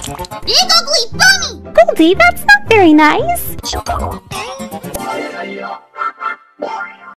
Big ugly bunny! Goldie, that's not very nice.